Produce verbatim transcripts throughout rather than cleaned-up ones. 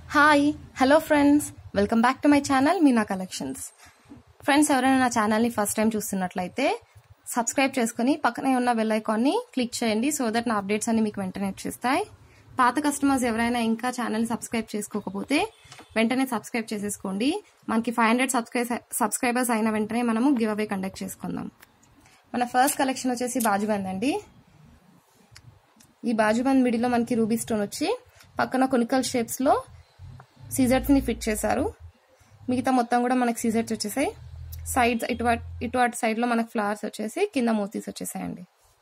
Hi hello friends, welcome back to my channel Meena collections. Friends, ఎవరైనా నా ఛానల్ని first time చూస్తున్నట్లయితే సబ్స్క్రైబ్ చేసుకుని పక్కనే ఉన్న బెల్ ఐకాన్ని క్లిక్ చేయండి, సో దట్ నా అప్డేట్స్ అన్ని మీకు వెంటనే వచ్చేస్తాయి. పాత కస్టమర్స్ ఎవరైనా ఇంకా ఛానల్ని సబ్స్క్రైబ్ చేసుకోకపోతే వెంటనే సబ్స్క్రైబ్ చేసేసుకోండి. మనకి ఫైవ్ హండ్రెడ్ సబ్స్క్రైబ్ సబ్స్క్రైబర్స్ అయిన వెంటనే మనము గివ్ అవే కండక్ట్ చేసుకుందాం. మన ఫస్ట్ కలెక్షన్ వచ్చేసి బాజుబంద్ అండి. ఈ బాజుబంద్ మిడిల్లో మనకి రూబీ స్టోన్ వచ్చి పక్కన కొనికల్ షేప్స్ లో సీజర్స్ ని ఫిట్ చేశారు. మిగతా మొత్తం కూడా మనకి సీజర్స్ వచ్చేసాయి. సైడ్స్ ఇటు ఇటు అటు సైడ్ లో మనకి ఫ్లవర్స్ వచ్చేసి కింద మోతీస్ వచ్చేసాయండి.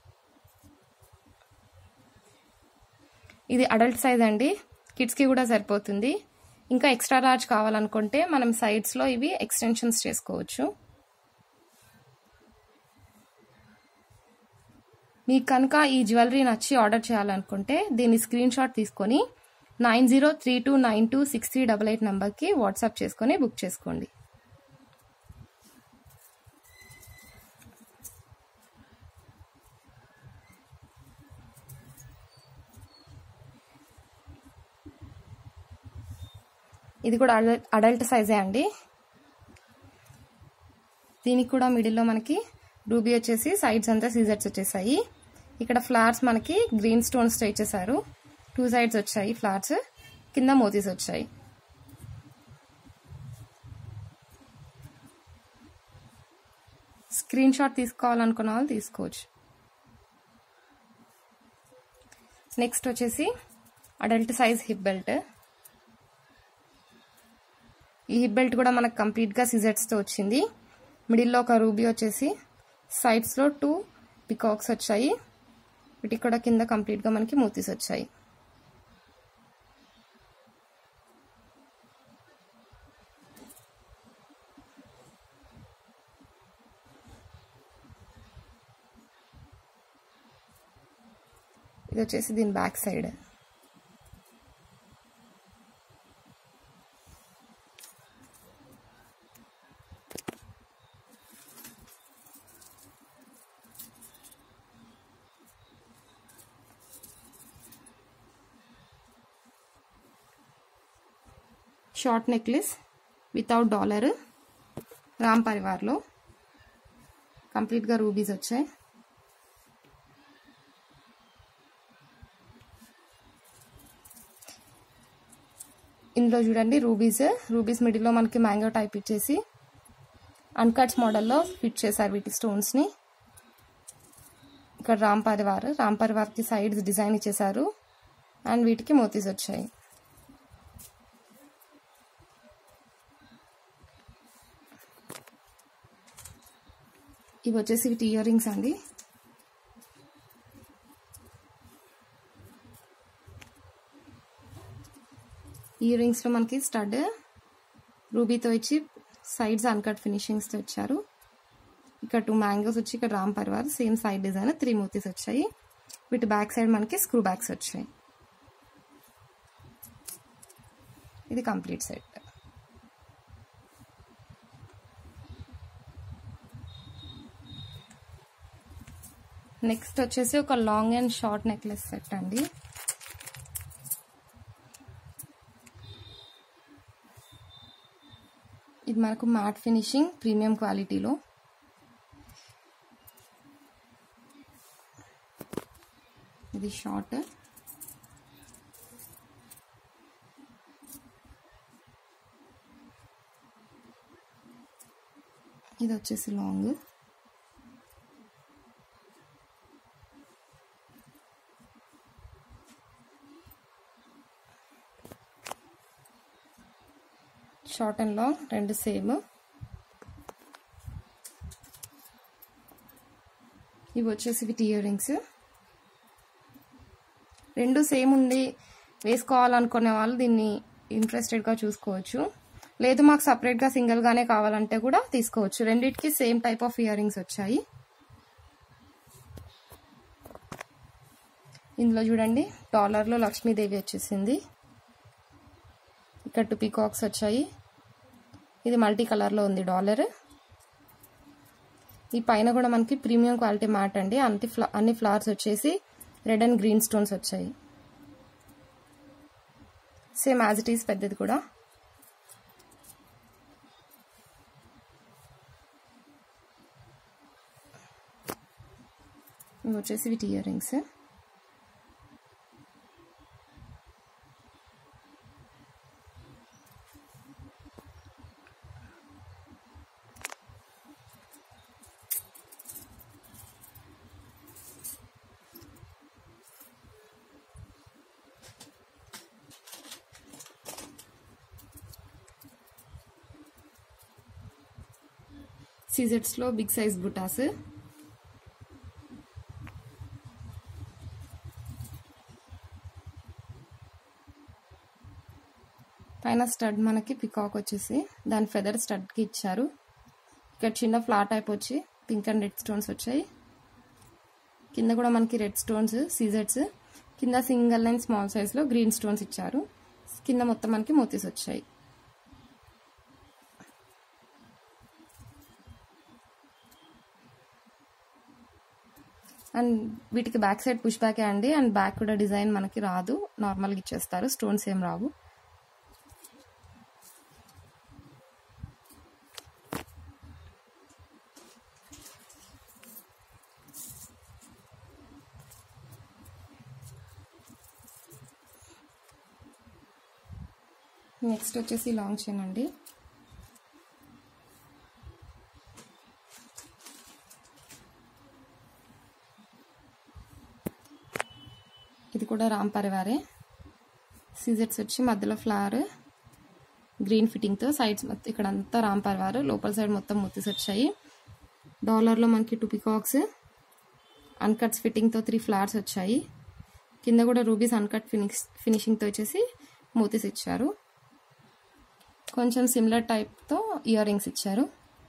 ఇది అడల్ట్ సైజ్ అండి, కిడ్స్ కి కూడా సరిపోతుంది. ఇంకా ఎక్స్ట్రా లార్జ్ కావాలనుకుంటే మనం సైడ్స్ లో ఇవి ఎక్స్టెన్షన్స్ చేసుకోవచ్చు. మీకు కనుక ఈ జ్యువెలరీ నచ్చి ఆర్డర్ చేయాలనుకుంటే దీని స్క్రీన్ షాట్ తీసుకొని nine zero three two nine two six three double eight నెంబర్కి వాట్సాప్ చేసుకొని బుక్ చేసుకోండి. ఇది కూడా అడల్ట్ సైజే అండి. దీనికి కూడా మిడిల్లో మనకి రూబీ వచ్చేసి సైడ్స్ అంతా సీజర్స్ వచ్చేసాయి. ఇక్కడ ఫ్లవర్స్ మనకి గ్రీన్ స్టోన్స్ తో ఇచ్చేసారు. టూ సైడ్స్ వచ్చాయి ఫ్లవర్స్, కింద మోతీస్ వచ్చాయి. స్క్రీన్ షాట్ తీసుకోవాలనుకున్న వాళ్ళు తీసుకోవచ్చు. నెక్స్ట్ వచ్చేసి అడల్ట్ సైజ్ హిప్ బెల్ట్. ఈ హిప్ బెల్ట్ కూడా మనకు కంప్లీట్ గా సిజర్స్ తో వచ్చింది. మిడిల్లో ఒక రూబీ వచ్చేసి సైడ్స్ లో టూ పికాక్స్ వచ్చాయి. వీటికి కూడా కింద కంప్లీట్ గా మనకి మోతీస్ వచ్చాయి. ఇది వచ్చేసి దీని back side. Short necklace without dollar, Ram పరివార్లో కంప్లీట్గా రూబీస్ వచ్చాయి. ఇందులో చూడండి రూబీస్ రూబీస్ మిడిల్లో మనకి మ్యాంగో టైప్ ఇచ్చేసి అన్కట్స్ మోడల్లో ఫిట్ చేశారు వీటి స్టోన్స్ ని. ఇక్కడ రామ్ పరివార్ రామ్ పరివార్ కి సైడ్స్ డిజైన్ ఇచ్చేసారు అండ్ వీటికి మోతీస్ వచ్చాయి. ఇవి వచ్చేసి వీటి ఇయర్ రింగ్స్ అండి. ఇయర్ రింగ్స్ లో మనకి స్టడ్ రూబీతో ఇచ్చి సైడ్స్ అన్కట్ ఫినిషింగ్స్ తో ఇచ్చారు. ఇక్కడ టూ మ్యాంగోస్ వచ్చి ఇక్కడ Ram Parivar same side design three మోతీస్ వచ్చాయి. వీటి బ్యాక్ సైడ్ మనకి స్క్రూ బ్యాగ్స్ వచ్చాయి. ఇది కంప్లీట్ సెట్. నెక్స్ట్ వచ్చేసి ఒక long and short necklace set అండి. ఇది మనకు మ్యాట్ ఫినిషింగ్ ప్రీమియం క్వాలిటీలో. ఇది షార్ట్, ఇది వచ్చేసి లాంగ్. షార్ట్ అండ్ లాంగ్ రెండు సేమ్. ఇవి వచ్చేసి విత్ ఇయర్ రింగ్స్. రెండు సేమ్ ఉండి వేసుకోవాలనుకునే వాళ్ళు దీన్ని ఇంట్రెస్టెడ్గా చూసుకోవచ్చు. లేదు మాకు సపరేట్గా సింగిల్గానే కావాలంటే కూడా తీసుకోవచ్చు. రెండింటికి same type of earrings వచ్చాయి. ఇందులో చూడండి డాలర్లో లక్ష్మీదేవి వచ్చేసింది. ఇక్కడ టూ పీకాక్స్ వచ్చాయి. ఇది మల్టీ కలర్లో ఉంది డాలర్. ఈ పైన కూడా మనకి ప్రీమియం క్వాలిటీ మ్యాట్ అండి. అన్ని ఫ్ల అన్ని ఫ్లవర్స్ వచ్చేసి రెడ్ అండ్ గ్రీన్ స్టోన్స్ వచ్చాయి. సేమ్ యాజ్ ఇట్ ఈస్ పెద్దది కూడా. ఇవి వచ్చేసి విత్ ఇయర్ రింగ్స్. సీజెట్స్ లో బిగ్ సైజ్ బుటాస్. పైన స్టడ్ మనకి పికాక్ వచ్చేసి దాని ఫెదర్ స్టడ్ కి ఇచ్చారు. ఇక్కడ చిన్న ఫ్లాట్ టైప్ వచ్చి పింక్ అండ్ రెడ్ స్టోన్స్ వచ్చాయి. కింద కూడా మనకి రెడ్ స్టోన్స్ సీజెట్స్, కింద సింగిల్ లైన్ స్మాల్ సైజ్ లో గ్రీన్ స్టోన్స్ ఇచ్చారు. కింద మొత్తం మనకి మోతీస్ వచ్చాయి. అండ్ వీటికి బ్యాక్ సైడ్ పుష్ బ్యాకే అండి. అండ్ బ్యాక్ కూడా డిజైన్ మనకి రాదు, నార్మల్గా ఇచ్చేస్తారు, స్టోన్స్ ఏం రావు. నెక్స్ట్ వచ్చేసి లాంగ్ చైన్ అండి. ఇది కూడా రామ్ పరివారే. సీజెట్స్ వచ్చి మధ్యలో ఫ్లవర్ గ్రీన్ ఫిట్టింగ్తో, సైడ్స్ మొత్తం ఇక్కడ అంతా రామ్ పరివారు, లోపల సైడ్ మొత్తం మోతీస్ వచ్చాయి. డాలర్లో మనకి టూ పికాక్స్, అన్కట్స్ ఫిట్టింగ్తో త్రీ ఫ్లవర్స్ వచ్చాయి. కింద కూడా రూబీస్ అన్కట్ ఫినిష్ ఫినిషింగ్తో వచ్చేసి మోతీస్ ఇచ్చారు. కొంచెం సిమిలర్ టైప్తో ఇయర్ రింగ్స్ ఇచ్చారు.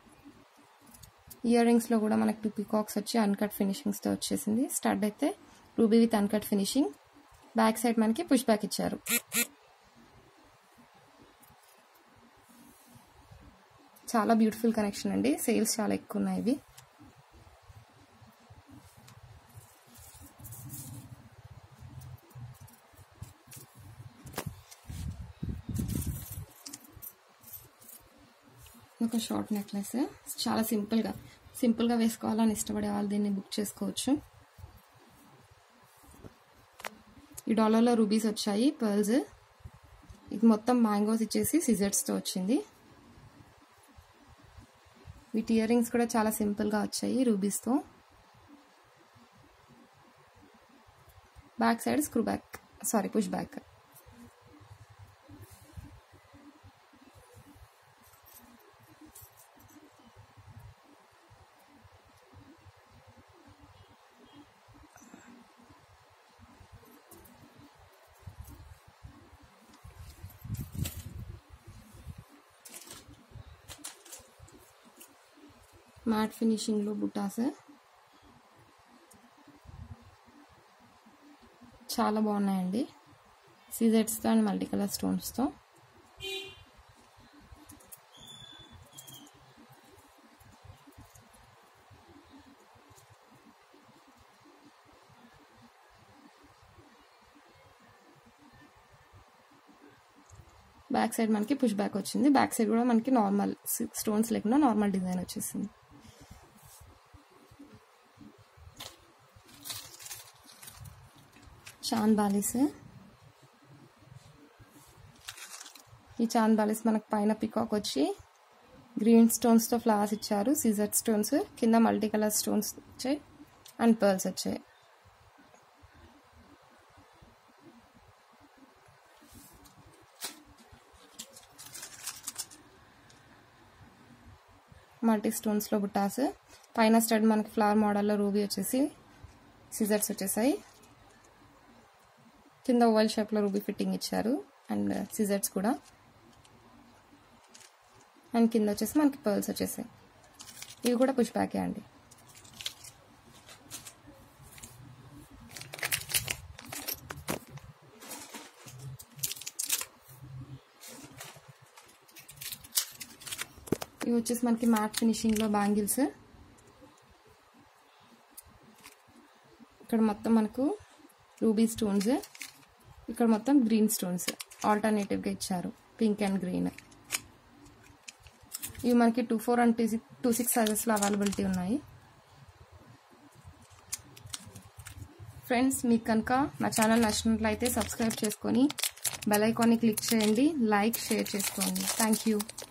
ఇయర్ రింగ్స్లో కూడా మనకి టూ పికాక్స్ వచ్చి అన్కట్ ఫినిషింగ్స్తో వచ్చేసింది. స్టడ్ అయితే ruby with uncut finishing. Back side మనకి పుష్ బ్యాక్ ఇచ్చారు. చాలా బ్యూటిఫుల్ కనెక్షన్ అండి. సేల్స్ చాలా ఎక్కువ ఉన్నాయి ఇవి. ఒక షార్ట్ నెక్లెస్, చాలా సింపుల్గా సింపుల్గా వేసుకోవాలని ఇష్టపడే వాళ్ళు దీన్ని బుక్ చేసుకోవచ్చు. ఈ డాలర్లో రూబీస్ వచ్చాయి, పర్ల్స్. ఇది మొత్తం మ్యాంగోస్ ఇచ్చేసి సిజెట్స్తో వచ్చింది. వీటి ఇయర్ రింగ్స్ కూడా చాలా సింపుల్గా వచ్చాయి రూబీస్తో. Back side screw back sorry push back. Matte ఫినిషింగ్లో బుటాస్ చాలా బాగున్నాయండి. సీజెట్స్తో అండ్ మల్టీ కలర్ స్టోన్స్తో. బ్యాక్ సైడ్ మనకి పుష్ బ్యాక్ వచ్చింది. బ్యాక్ సైడ్ కూడా మనకి నార్మల్ స్టోన్స్ లేకుండా నార్మల్ డిజైన్ వచ్చేసింది. చాంద్ బాలీస్. ఈ చాంద్ బాలీస్ మనకు పైన పికాక్ వచ్చి గ్రీన్ స్టోన్స్తో ఫ్లవర్స్ ఇచ్చారు. సీజర్ స్టోన్స్, కింద మల్టీ కలర్ స్టోన్స్ వచ్చాయి అండ్ పర్ల్స్ వచ్చాయి. మల్టీ స్టోన్స్లో బుటాస్. పైన స్టడ్ మనకి ఫ్లవర్ మోడల్లో రూబీ వచ్చేసి సీజర్స్ వచ్చేసాయి. కింద ఓవల్ షేప్లో రూబీ ఫిట్టింగ్ ఇచ్చారు అండ్ సీజర్స్ కూడా. అండ్ కింద వచ్చేసి మనకి పర్ల్స్ వచ్చేసాయి. ఇవి కూడా పుష్ బ్యాకే అండి. ఇవి వచ్చేసి మనకి మ్యాట్ ఫినిషింగ్లో బ్యాంగిల్స్. ఇక్కడ మొత్తం మనకు రూబీ స్టోన్స్, ఇక్కడ మొత్తం గ్రీన్ స్టోన్స్. ఆల్టర్నేటివ్గా ఇచ్చారు, పింక్ అండ్ గ్రీన్. ఇవి మనకి two four and two six two six సైజెస్లో అవైలబిలిటీ ఉన్నాయి. ఫ్రెండ్స్, మీకు కనుక నా ఛానల్ నచ్చినట్లయితే సబ్స్క్రైబ్ చేసుకొని బెల్ ఐకాన్ని క్లిక్ చేయండి, లైక్ షేర్ చేసుకోండి. Thank you.